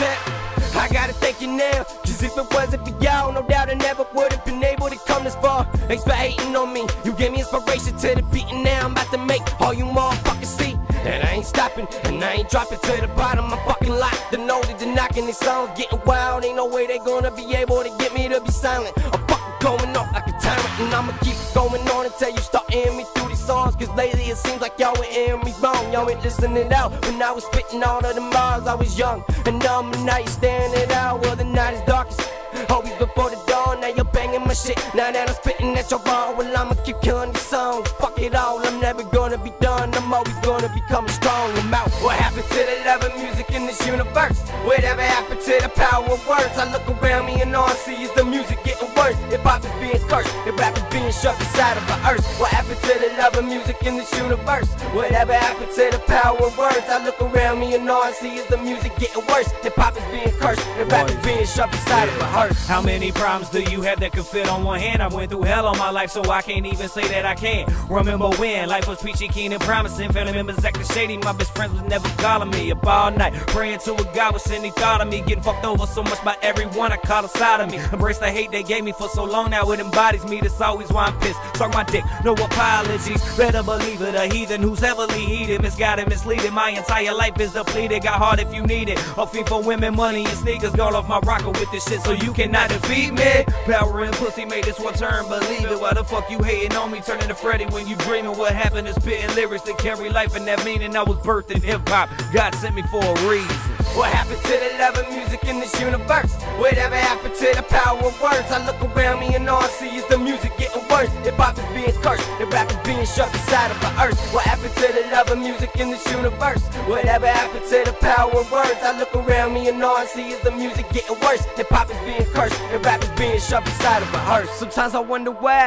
champ. I gotta thank you now, cause if it wasn't for y'all, no doubt I never would've been able to come this far. Thanks for hating on me, you gave me inspiration to the beat, and now I'm about to make all you motherfuckers see that I ain't stopping, and I ain't dropping to the bottom. I'm fucking locked, the know that they're knocking these songs getting wild. Ain't no way they gonna be able to get me to be silent. I'm fucking going off like a tyrant, and I'ma keep going on until you start hearing me through these songs. Cause lately it seems like y'all ain't hearing me wrong. Y'all ain't listening out. When I was spitting all of the bars, I was young and dumb, and now you staring it out. Well, the night is darkest, always before the dawn. Now you're banging my shit, now that I'm spitting at your bar. Well, I'ma keep killing these songs. Fuck it all, I'm never gonna be done. I'm always gonna become strong. I'm out. What happened to the love of music in this universe? Whatever happened to the power of words? I look around me and all I see is the music getting worse. Hip-hop is being cursed, hip rap is being shoved inside of the earth. What happened to the love of music in this universe? Whatever happened to the power of words? I look around me and all I see is the music getting worse. Hip-hop is being cursed, hip rap is being shoved inside of a hearse. How many problems do you have that could fit on one hand? I went through hell all my life, so I can't even say that I can. Remember when life was peachy keen and promising? Family members acting shady, my best friends was never calling me up all night, praying to a God which any thought of me. Getting fucked over so much by everyone I caught aside of me. Embrace the hate they gave me for so long, now it embodies me. That's always why I'm pissed. Suck my dick, no apologies. Better believe it, a heathen who's heavily heated, misguided, misleading. My entire life is depleted, got hard if you need it. A fee for women, money, and sneakers. Gone off my rocker with this shit, so you cannot defeat me. Power and pussy made this one turn, believe it. Why the fuck you hating on me, turning to Freddy when you dreaming? What happened is spitting lyrics that carry life and that meaning. I was birthed in hip-hop, God sent me for a reason. What happened to the love of music in this universe? Whatever happened to the power of words? I look around me and all I see is the music getting worse. Hip-hop is being cursed, hip rap is being shoved inside of the earth. What happened to the love of music in this universe? Whatever happened to the power of words? I look around me and all I see is the music getting worse. Hip-hop is being cursed, hip rap is being shoved inside of a hearse. Sometimes I wonder why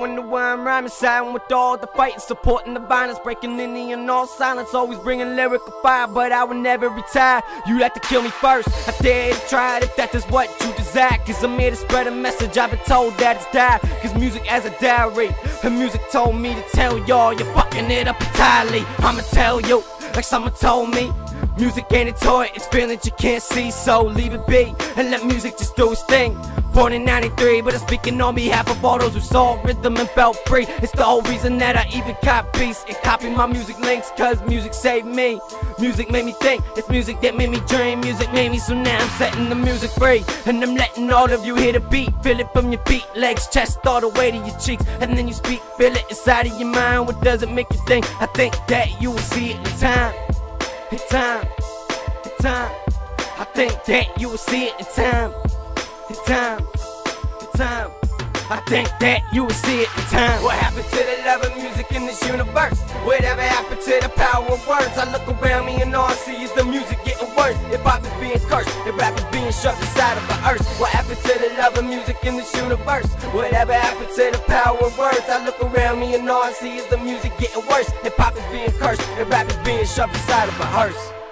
I'm rhyming, siding with all the fighting, supporting the violence, breaking any and all silence, always bringing lyrical fire, but I will never retire. You have to kill me first, I dare to try it if that is what you desire. Cause I'm here to spread a message, I've been told that it's died. Cause music as a diary, and music told me to tell y'all you're fucking it up entirely. I'ma tell you, like someone told me, music ain't a toy, it's feelings you can't see. So leave it be, and let music just do its thing. Born in 93, but I'm speaking on behalf of all those who saw rhythm and felt free. It's the whole reason that I even cop beats and copy my music links. Cause music saved me, music made me think. It's music that made me dream, music made me, so now I'm setting the music free. And I'm letting all of you hear the beat, feel it from your feet, legs, chest, all the way to your cheeks. And then you speak, feel it inside of your mind. What does it make you think? I think that you will see it in time. In time, in time. I think that you will see it in time. In time, in time. I think that you will see it in time. What happened to the love of music in this universe? Whatever happened to the power of words? I look around me and all I see is the music getting worse. Hip-hop is being cursed, hip rap is being shoved inside of the earth. What happened to the love of music in this universe? Whatever happened to the power of words? I look around me and all I see is the music getting worse. Hip-hop is being cursed, hip rap is being shoved inside of a hearse.